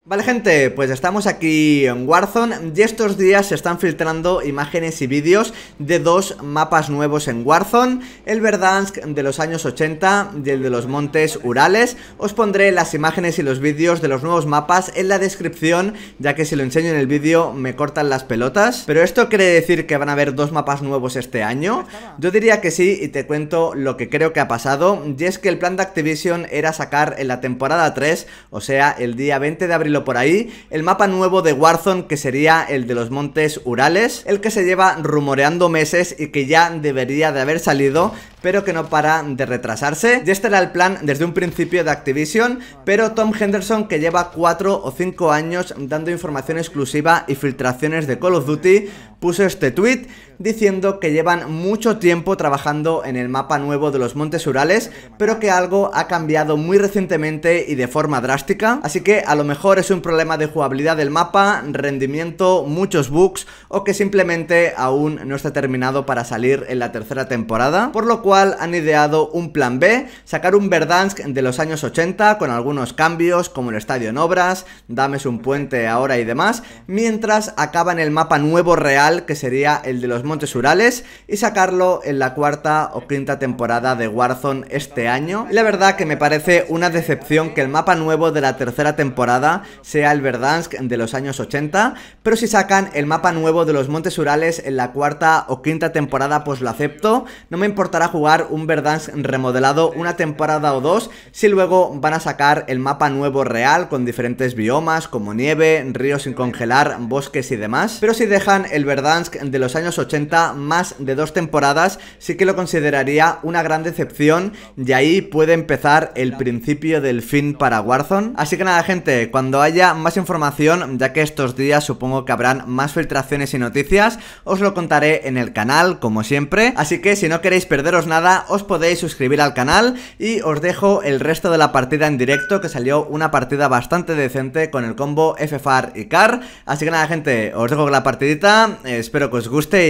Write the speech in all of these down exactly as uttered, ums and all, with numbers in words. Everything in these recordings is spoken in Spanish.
Vale gente, pues estamos aquí en Warzone y estos días se están filtrando imágenes y vídeos de dos mapas nuevos en Warzone, el Verdansk de los años ochenta y el de los Montes Urales. Os pondré las imágenes y los vídeos de los nuevos mapas en la descripción, ya que si lo enseño en el vídeo me cortan las pelotas. Pero esto quiere decir que van a haber dos mapas nuevos este año. Yo diría que sí, y te cuento lo que creo que ha pasado, y es que el plan de Activision era sacar en la temporada tres, o sea el día veinte de abril por ahí, el mapa nuevo de Warzone, que sería el de los Montes Urales, el que se lleva rumoreando meses y que ya debería de haber salido, pero que no para de retrasarse. Y este era el plan desde un principio de Activision, pero Tom Henderson, que lleva cuatro o cinco años dando información exclusiva y filtraciones de Call of Duty, puso este tweet diciendo que llevan mucho tiempo trabajando en el mapa nuevo de los Montes Urales, pero que algo ha cambiado muy recientemente y de forma drástica. Así que a lo mejor es un problema de jugabilidad del mapa, rendimiento, muchos bugs, o que simplemente aún no está terminado para salir en la tercera temporada, por lo cual han ideado un plan B, sacar un Verdansk de los años ochenta con algunos cambios como el estadio en obras, dames un puente ahora y demás, mientras acaban el mapa nuevo real, que sería el de los Montes Urales, y sacarlo en la cuarta o quinta temporada de Warzone este año. Y la verdad que me parece una decepción que el mapa nuevo de la tercera temporada sea el Verdansk de los años ochenta, pero si sacan el mapa nuevo de los Montes Urales en la cuarta o quinta temporada, pues lo acepto. No me importará jugar un Verdansk remodelado una temporada o dos si luego van a sacar el mapa nuevo real con diferentes biomas como nieve, ríos sin congelar, bosques y demás. Pero si dejan el Verdansk de los años ochenta más de dos temporadas, sí que lo consideraría una gran decepción, y ahí puede empezar el principio del fin para Warzone. Así que nada gente, cuando haya más información, ya que estos días supongo que habrán más filtraciones y noticias, os lo contaré en el canal como siempre. Así que si no queréis perderos nada, os podéis suscribir al canal y os dejo el resto de la partida en directo, que salió una partida bastante decente con el combo F F A R y C A R. Así que nada gente, os dejo con la partidita, espero que os guste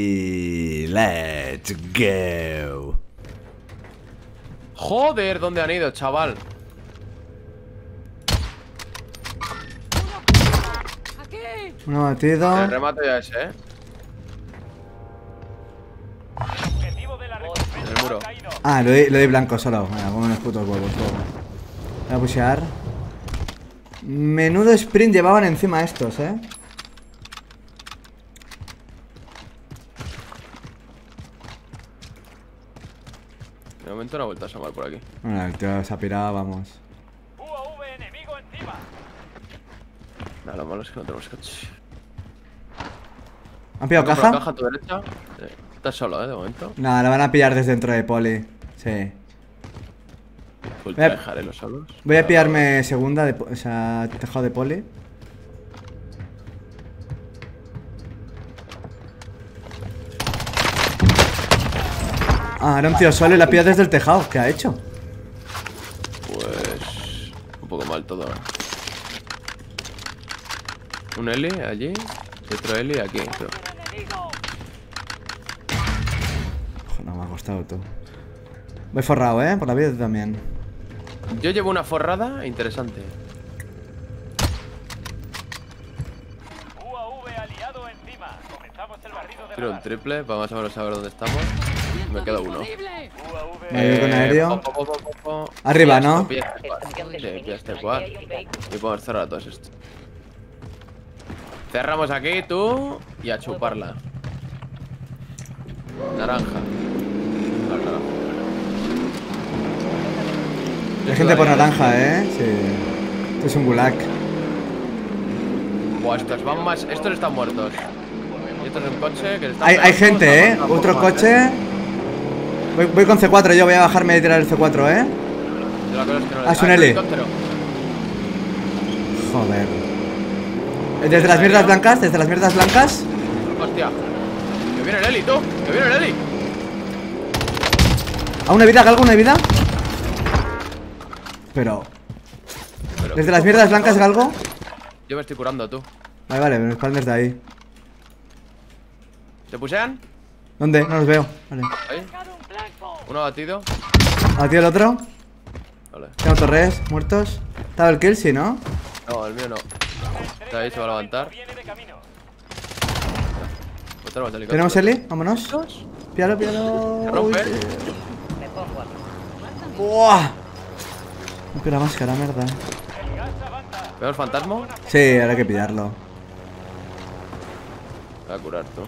y... let's go. Joder, ¿dónde han ido, chaval? Uno batido. El remate ya ese, ¿eh? En el muro. Ah, lo di, lo di blanco solo. Venga, como unos putos huevos. Voy a pushear. Menudo sprint llevaban encima estos, eh. De momento no ha vuelto a asomar por aquí. Bueno, el tío se ha pirado, vamos. U A V enemigo encima. Nada, lo malo es que no tenemos coche. ¿Han pillado ¿Compro caja? caja a tu derecha? Sí. Estás solo, ¿eh? De momento. No, la van a pillar desde dentro de poli. Sí. Full Voy a- tryhard, ¿eh? Los solos. Voy a pillarme segunda, de, po- o sea, tejado de poli. Ah, era un tío solo y la pilla desde el tejado. ¿Qué ha hecho? Pues... un poco mal todo. Un Eli allí y otro Eli aquí. Creo. Ojo, no me ha costado todo. Voy forrado, eh, por la vida tú también. Yo llevo una forrada interesante. U A V aliado encima. Comenzamos el barrido de Quiero un radar. triple para más o menos saber dónde estamos. Me queda uno. U A V Me voy con aéreo. po, po, po, po, po. Arriba, Pilla ¿no? esto, pilla este quad. Sí, pilla este quad. Y podemos cerrar a todos estos. Cerramos aquí, tú. Y a chuparla. Naranja. No, naranja. Hay gente por naranja, eh. Sí. Esto es un gulag. Buah, estos van más. Estos están muertos. Y estos en coche que le están Hay, hay pegando, gente, eh. están matando Otro por más, coche. Voy, voy con C cuatro, yo voy a bajarme y tirar el C cuatro, eh. Yo la cosa es que no le- Ah, es un Ah, L. helicóptero. Joder. Desde las mierdas blancas, desde las mierdas blancas. Hostia. Que viene el Eli, tú. Que viene el Eli. ¿A una vida, Galgo, una vida? Pero. Pero, Desde las mierdas blancas, Galgo. yo me estoy curando, tú. Vale, vale, me espaldan desde ahí. ¿Te pusean? ¿Dónde? No los veo. Vale. Ahí. Uno batido. ¿A ti el otro? Vale. Tengo torres, muertos. Estaba el kill, sí, ¿no? No, el mío no. Se ha dicho va a levantar. Viene de camino. Pues tenemos helicóptero. ¿Tenemos Eli? Vámonos. Píalo, píalo. Se rompe. Uy, ¡buah! Me pega la máscara, mierda. ¿Veo el fantasma? Sí, ahora hay que pillarlo. Voy a curar tú.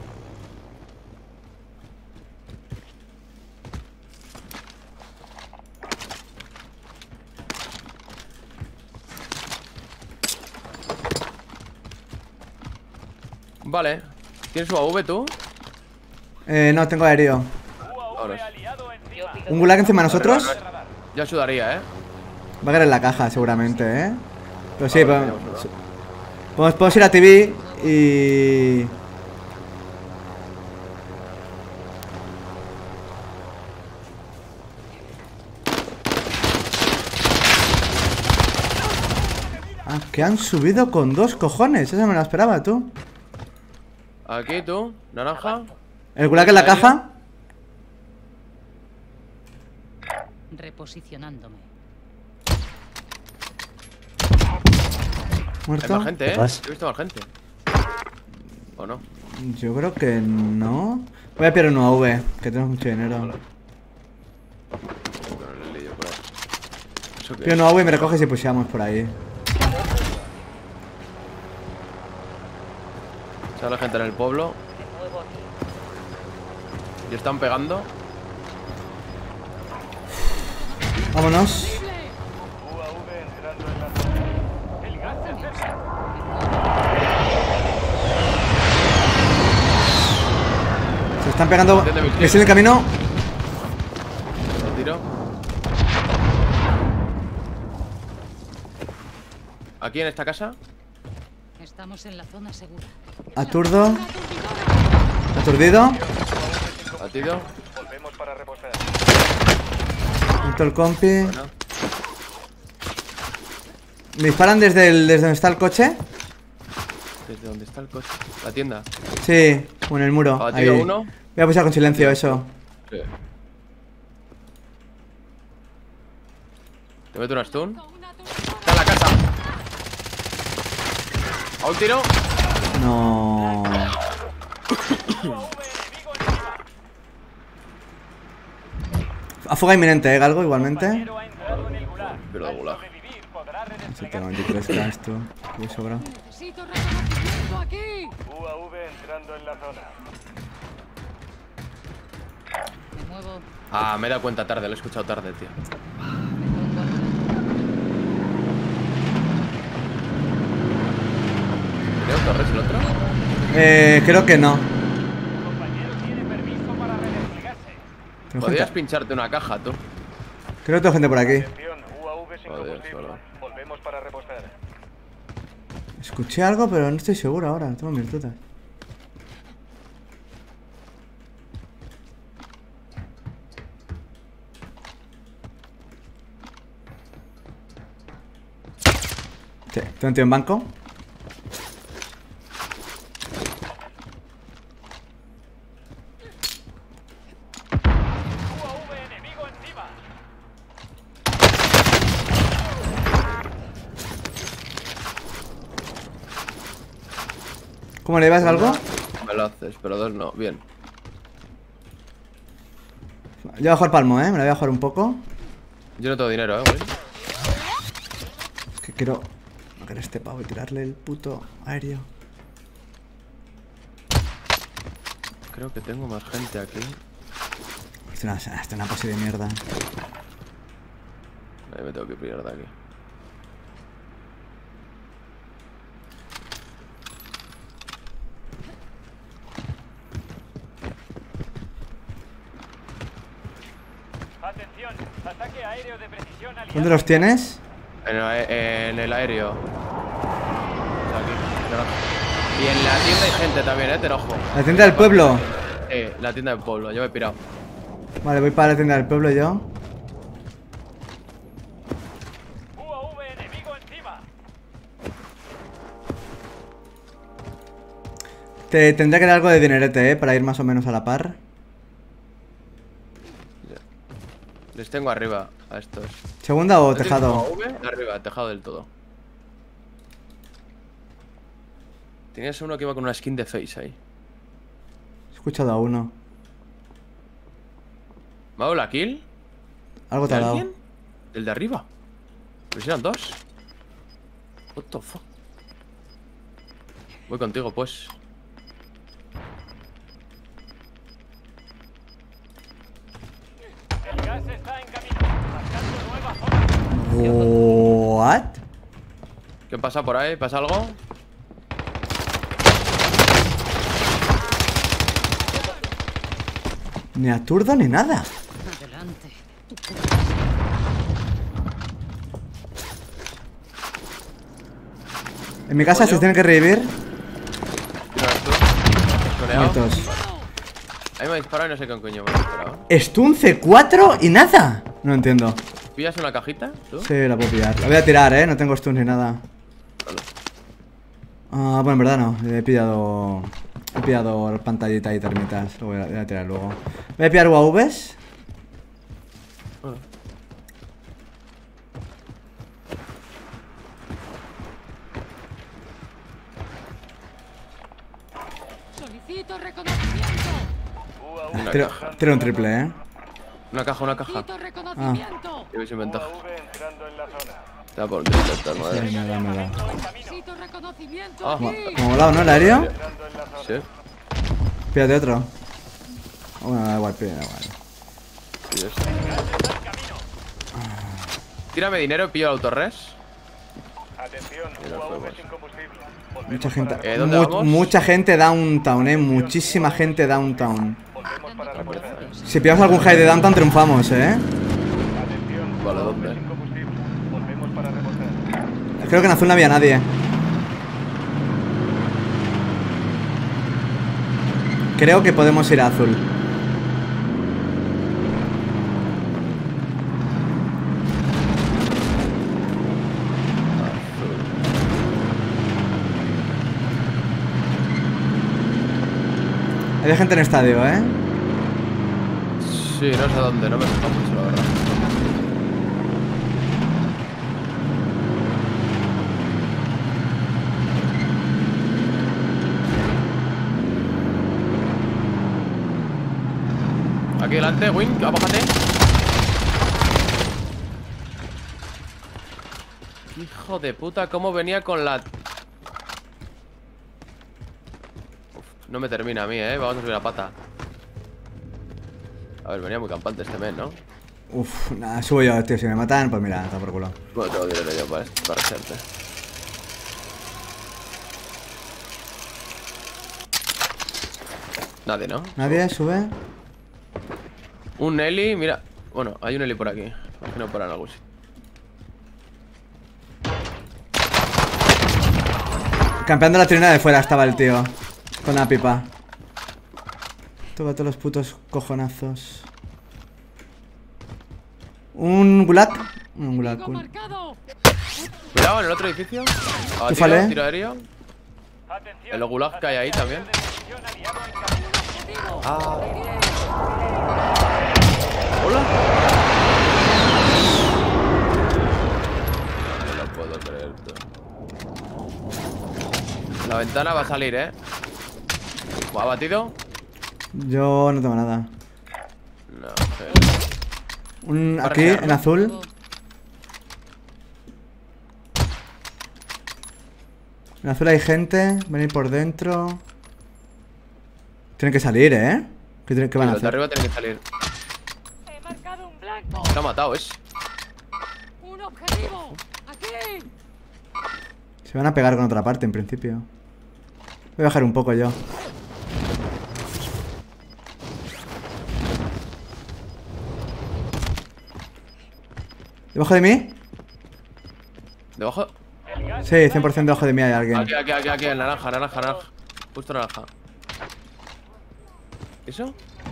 Vale. ¿Tienes U A V tú? Eh, no, tengo aéreo. Vámonos. ¿Un gulag encima de nosotros? Yo ayudaría, eh. Va a caer en la caja, seguramente, ¿eh? Pero sí, Vale, podemos, tenemos uno. podemos, podemos ir a T V y... Ah, que han subido con dos cojones. Esa me la esperaba, tú. Aquí tú, naranja. ¿El gulag en la caja? Reposicionándome. Hay ¿Muerto? más gente, eh. vas? He visto más gente. ¿O no? Yo creo que no. Voy a pillar un U A V, que tenemos mucho dinero. Con el lío por ahí. ¿Eso qué Pillo es? un U A V y me recoges y pusheamos por ahí. Sale gente en el pueblo. Y están pegando. Vámonos. U A V entrando en la zona. El gas se acerca. Se están pegando. Que sigue el camino. Lo tiro. Aquí en esta casa. Estamos en la zona segura. Aturdo. Aturdido. Batido. Volvemos para reposar. Junto el compi. Bueno. ¿Me disparan desde, el, desde donde está el coche? ¿Desde dónde está el coche? La tienda. Sí, o en el muro. Ahí. Abatido uno. Voy a pulsar con silencio eso. Sí. Te meto una stun. Está en la casa. A un tiro. No. A fuga inminente, ¿eh, Galgo? Igualmente. Compañero ha entrado en el gulag. Pero Al gulag. sobrevivir podrá Sí, redesplegar. tengo veintitrés K tú. Me sobra. Necesito reconocimiento aquí. U A V entrando en la zona. Me muevo. Ah, me he dado cuenta tarde, lo he escuchado tarde, tío. Me pongo al- ¿Tiene torres el otro? Eh, creo que no. Compañero tiene permiso para redesplegarse. Tengo Podrías gente- pincharte una caja, tú. Creo que tengo gente por aquí. Atención, U A V sin Joder, combustible. solo. Volvemos para reposar. Escuché algo, pero no estoy seguro ahora. Tengo mis dudas. Sí, tengo un tío en banco. U A V enemigo encima. ¿Cómo le vas, Galgo? Me lo haces, pero dos no. Bien. Yo voy a jugar palmo, ¿eh? Me la voy a jugar un poco. Yo no tengo dinero, eh, güey. Es que quiero coger este pavo y tirarle el puto aéreo. Creo que tengo más gente aquí. Esto es una, esto es una pose de mierda. Ahí me tengo que pillar de aquí. Atención, ataque aéreo de precisión aliado. ¿Dónde los tienes? En el, en el aéreo. O sea, aquí. Naranja. Y en la tienda hay gente también, eh, te lo ojo. ¿La tienda del pueblo? Eh, la tienda del pueblo, yo me he pirado. Vale, voy para la tienda del pueblo yo. U A V enemigo encima. Te tendría que dar algo de dinerete, ¿eh? Para ir más o menos a la par. Les tengo arriba a estos. ¿Segunda o ¿No tienes tejado? U A V? Arriba, tejado del todo. Tenías uno que iba con una skin de face ahí. He escuchado a uno. ¿Me ha dado la kill? Algo te ¿De ha dado. alguien? ¿El de arriba? Pero si eran dos. What the fuck. Voy contigo, pues. El gas está en camino. Marcando nueva zona. What? ¿Qué pasa por ahí? ¿Pasa algo? Ni aturdo ni nada. Adelante. En mi casa se tienen que revivir. Mira esto. Coneado. Muertos. Ahí me ha disparado y no sé qué coño me ha disparado. Stun C cuatro y nada. No entiendo. ¿Pillas una cajita? ¿Tú? Sí, la puedo pillar. La voy a tirar, eh. No tengo stun ni nada. Vale. Ah, bueno, en verdad no. He pillado. He pillado pantallita y termitas. Lo voy a, voy a tirar luego. Voy a pillar U A Vs. Bueno. Solicito reconocimiento. U A V Una Tiro, caja. tiro un triple, eh. Una caja, una caja. Solicito reconocimiento. Llevo sin ventaja. U A V entrando en la zona. Te va por intentar, Sí, madre. me da, me da. Necesito reconocimiento Ah, aquí. Como volado, ¿no? El aéreo. Entrando en la zona. Sí. Píllate otro. Bueno, da igual, píllate, da igual. Sí, es. Tírame dinero y pillo el autorres. Atención, Mira, U A V fuegos. sin combustible. Volvemos Mucha gente. para- Eh, ¿dónde mu- vamos? mucha gente downtown, eh. Muchísima gente downtown. Volvemos para reposar. Si pillamos algún high de downtown, triunfamos, eh. Atención, Vale, U A V ¿dónde? sin combustible. Volvemos para reposar. Creo que en azul no había nadie. Creo que podemos ir a azul. Hay gente en estadio, ¿eh? Sí, no sé dónde, no me gusta mucho, la verdad. Aquí delante, Wing, abájate. Hijo de puta, cómo venía con la... Uf, no me termina a mí, eh. Vamos a subir la pata. A ver, venía muy campante este mes, ¿no? Uf, nada, subo yo, tío. Si me matan, pues mira, está por culo. Bueno, tengo dinero yo para, para hacerte. Nadie, ¿no? ¿Nadie sube? Un Eli, mira. Bueno, hay un Eli por aquí. Imagino por en algún sitio. Campeando la trina de fuera estaba el tío. Con la pipa. Toma todos los putos cojonazos. Un gulag. Un gulag. Tengo un- marcado. Cuidado, en el otro edificio. Ah, Tú fale. tiro, tiro aéreo. Atención. El gulag que hay ahí también. Munición aliado en camino. Objetivo. Ah. Hola. No lo puedo creer, tío. La ventana va a salir, eh. ¿Ha batido? Yo no tengo nada. No, sé. Un Para aquí, cerrar. en azul. En azul hay gente. Venir por dentro. Tienen que salir, ¿eh? ¿Qué, tienen- qué van a Los de hacer? arriba tienen que salir. He marcado un blanco. Se ha matado, es. Un objetivo. Aquí. Se van a pegar con otra parte, en principio. Voy a bajar un poco yo. ¿Debajo de mí? ¿Debajo? El gas Sí, cien por ciento debajo de mí hay alguien. Aquí, aquí, aquí, aquí, naranja, naranja, naranja. Justo naranja. ¿Eso?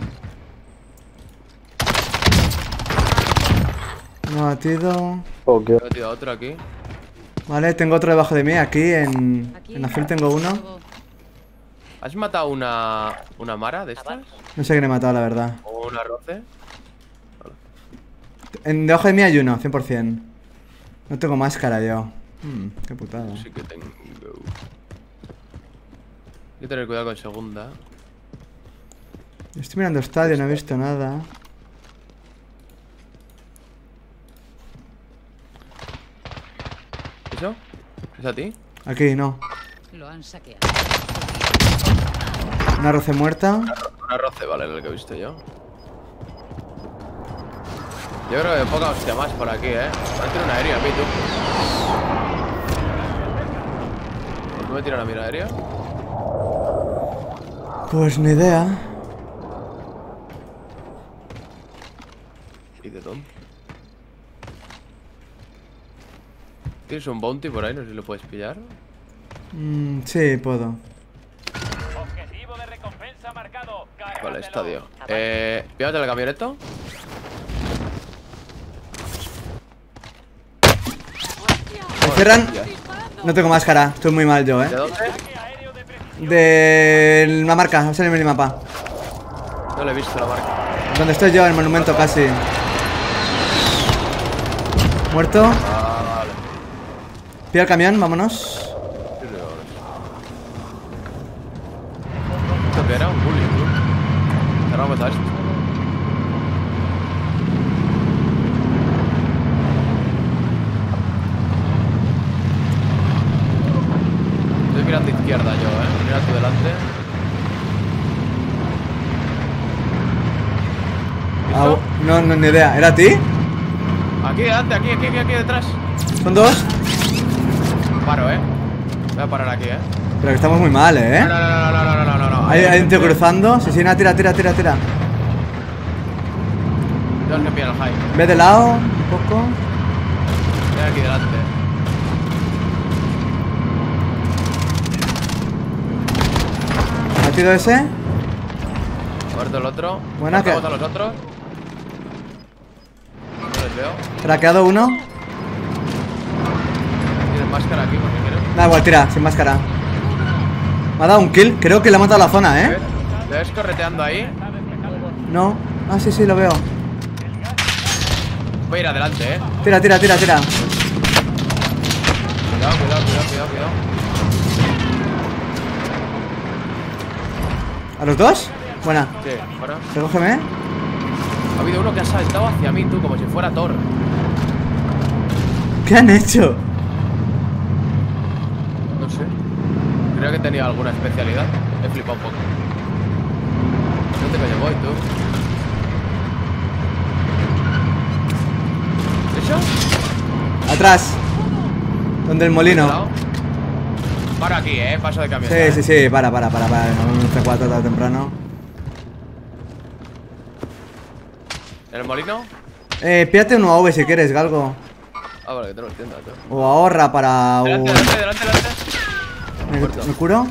Uno batido. He metido otro aquí. Vale, tengo otro debajo de mí. Aquí en, Aquí. en azul tengo uno. Nuevo. ¿Has matado una, una Mara de estas? No sé quién he matado, la verdad. ¿O una Roce? En, debajo de mí hay uno, cien por ciento. No tengo máscara yo. Hmm, qué putada. Sí que tengo. que tener cuidado con segunda. Estoy mirando estadio, no he visto nada. ¿Eso? ¿Es a ti? Aquí, no. Lo han saqueado. Una roce muerta. Una roce, vale, lo que he visto yo. Yo creo que poca hostia más por aquí, eh. Va a tirar una aérea a mí, tú. ¿No me tira una mira aérea? Pues ni idea. ¿Y de dónde? ¿Tienes un bounty por ahí? No sé si lo puedes pillar. Mm, sí, puedo. Objetivo de recompensa marcado. Vale, Cárgatelo. estadio. Eh, píllate la camioneta. ¿Me cierran? Disparando. No tengo máscara, estoy muy mal yo, ¿De eh. dónde? Ataque aéreo de precisión. De la marca, va a ser el minimapa. No le he visto la marca. Donde estoy yo, el monumento casi. Muerto. Ah, vale. Pilla el camión, vámonos. ¿Esto qué era? Un bully, tú. Cerramos a esto. Estoy mirando izquierda yo, eh. Mira tú delante. Ah, no, no, ni idea. ¿Era a ti? Aquí delante, aquí, aquí, aquí, aquí detrás. ¿Son dos? Paro, eh. Voy a parar aquí, eh. Pero que estamos muy mal, No, eh. no, no, no, no, no, no, no, no. Hay, hay un tío cruzando. Sí, sí, no, tira, tira, tira, tira. Tengo que pillar el high. Ve de lado, un poco. Mira aquí delante. Batido ese. Muerto el otro. Buena, que- Matamos a los otros. No les veo. Traqueado uno. Tienes máscara aquí por si quieres. Da igual, tira, sin máscara. Me ha dado un kill. Creo que le ha matado la zona, eh. ¿Le ves correteando ahí? No. Ah, sí, sí, lo veo. Voy a ir adelante, eh. Tira, tira, tira, tira. Cuidado, cuidado, cuidado, cuidado, cuidado. ¿A los dos? Buena. Sí, fuera. Recógeme. Ha habido uno que ha saltado hacia mí, tú, como si fuera Thor. ¿Qué han hecho? No sé. Creo que tenía alguna especialidad. He flipado un poco. ¿Dónde coño voy, tú? ¿Eso? Atrás. Donde el molino. Cuidado. Paro aquí, eh. Paso de camión. Sí, sí, sí. Para, para, para, para. No, un C cuatro tan temprano. ¿En el molino? Eh, pídate un U A V si quieres, Galgo. Ah, vale, que te lo entiendo, tú. O ahorra para un... Delante, delante, delante, delante. ¿Me, me curo?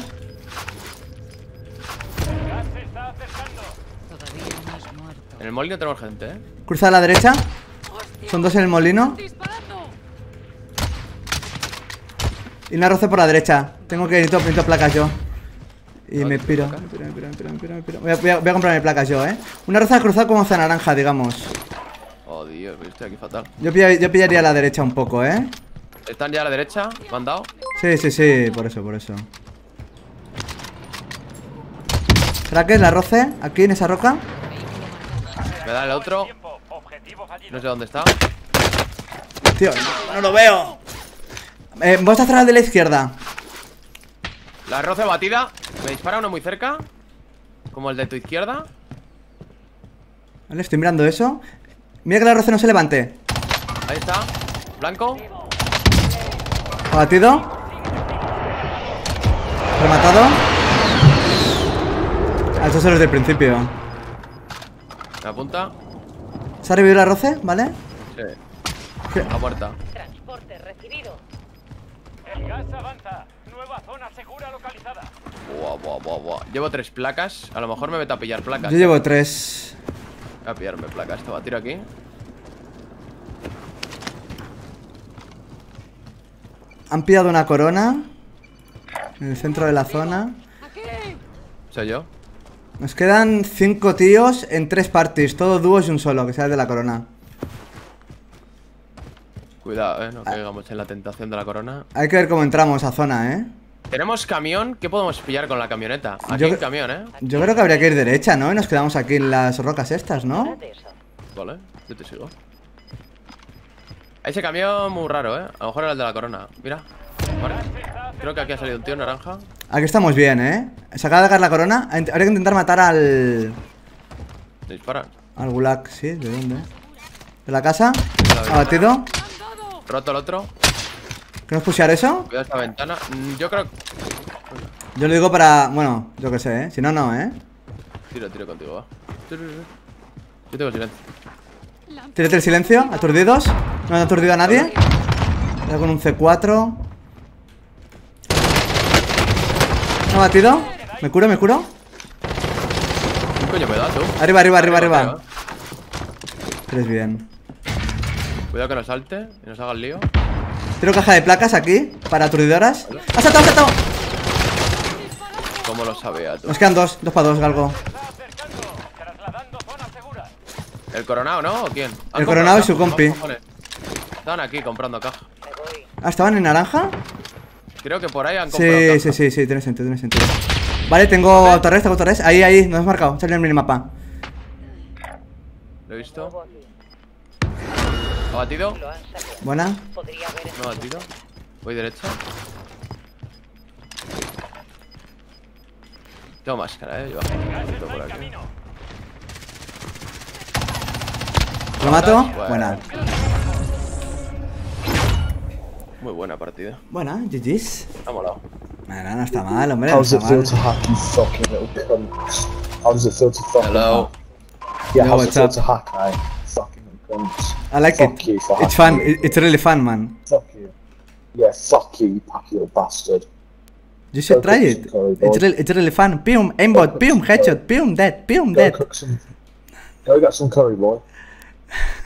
Gas se está acercando. Todavía no has muerto. En el molino tenemos gente, eh. Cruza a la derecha. ¡Hostia! Son dos en el molino. ¡Disparando! Y una roce por la derecha. Tengo que necesito, necesito placas yo. Y ¿Dónde me te piro. placas? Me piro, me piro, me piro, me piro, me piro. Voy a, voy a, voy a comprarme placas yo, eh. Una roza cruzada como hacia naranja, digamos. Oh, Dios, estoy aquí fatal. Yo, pilla- yo pillaría a la derecha un poco, eh. Están ya a la derecha, me han dado. Sí, sí, sí, por eso, por eso. Traques, la roce, aquí en esa roca. Me da el otro. Tiempo. Objetivo fallido. No sé dónde está. Tío, no, no lo veo. Eh, vamos a hacer al de la izquierda. La roce batida. Me dispara uno muy cerca. Como el de tu izquierda. Vale, estoy mirando eso. Mira que la roce no se levante. Ahí está. Blanco. Abatido. Rematado. Ah, eso es desde el principio. Me apunta. ¿Se ha revivido la roce? ¿Vale? Sí. ¿Qué? Está muerta. Transporte recibido. El gas avanza. Nueva zona segura localizada. Buah, buah, buah, buah. Llevo tres placas. A lo mejor me meto a pillar placas. Yo llevo tres. Voy a pillarme placas. Te va a tiro aquí. Han pillado una corona en el centro de la zona. ¡Aquí! Soy yo. Nos quedan cinco tíos en tres parties. Todos dúos y un solo, que sea el de la corona. Cuidado, eh. No caigamos en la tentación de la corona. Hay que ver cómo entramos a zona, ¿eh? Tenemos camión. ¿Qué podemos pillar con la camioneta? Aquí Yo hay cre- camión, ¿eh? Yo creo que habría que ir derecha, ¿no? Y nos quedamos aquí en las rocas estas, ¿no? Nada de eso. Vale, yo te sigo. Ese camión muy raro, ¿eh? A lo mejor era el de la corona. Mira. Vale. Creo que aquí ha salido un tío naranja. Aquí estamos bien, ¿eh? Se acaba de caer la corona. Habría que intentar matar al... Dispara. Al gulag, sí, ¿de dónde? ¿De la casa? Abatido. Roto el otro. ¿Queremos pushear eso? Cuidado esta ventana. Mm, Yo creo. Yo lo digo para... Bueno, yo qué sé, ¿eh? Si no, no, ¿eh? Tiro, tiro contigo, va. Yo tengo silencio. Tírate el silencio, aturdidos. No han aturdido a nadie. Voy con un C cuatro. ¿No ha batido? ¿Me curo, me curo? ¿Qué coño me da tú? Arriba, arriba, arriba, arriba. arriba. Eres bien. Cuidado que no salte y nos haga el lío. Tiro caja de placas aquí, para aturdidoras. ¡Ha saltado, ha saltado! ¿Cómo lo sabía tú? Nos quedan dos, dos para dos, Galgo. Trasladando zona segura. ¿El coronado, no? ¿O quién? Han El comprado Coronado y su caja, compi. vamos, cojones. Estaban aquí comprando caja. Me voy. Ah, ¿estaban en naranja? Creo que por ahí han comprado Sí, caja. sí, sí, sí, tiene sentido, tiene sentido. Vale, tengo autorres, tengo autorres. Ahí, ahí, nos has marcado, sale en el minimapa. Lo he visto. Nuevo aquí. ¿Ha batido? Lo han saqueado. Buena. Podría haber No ha batido. Voy derecha. Tengo máscara, eh. Yo bajo un poquito por aquí. ¿Lo mato? Bueno. Buena. Muy buena partida. Buena, G G's. Ha molado. Bueno, no está mal, hombre. No How does está it feel mal. to hack, you fucking little cunts? How does it feel to fucking Hello. hack? Yeah, Yo, how does it what's feel up? to hack, mate? Fucking little cunts. I like Fuck it. you for It's fun. hacking. It- It's really fun, man. Fuck you. Yeah, fuck you, you packy little bastard. You should Go try cook it. some curry, It's boy. really, it's really fun. Pium, aimbot, pium, headshot, pium, dead, pium, Go dead. cook some. Go get some curry, boy.